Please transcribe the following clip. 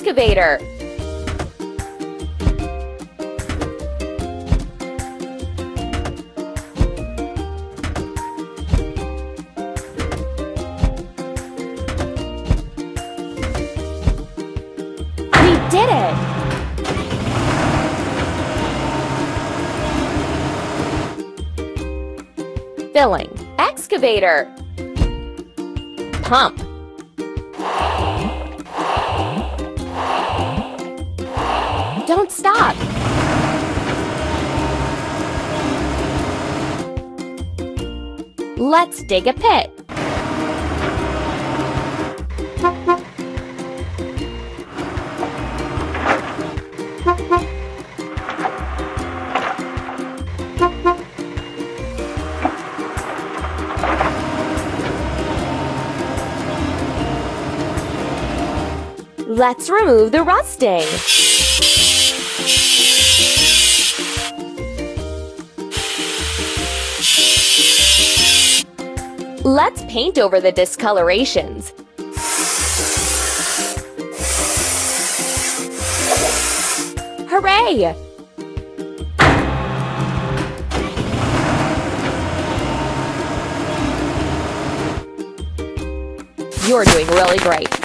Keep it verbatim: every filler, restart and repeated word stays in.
excavator. We did it! Filling, excavator. Pump. Don't stop. Let's dig a pit. Let's remove the rusting. Let's paint over the discolorations. Hooray! You're doing really great.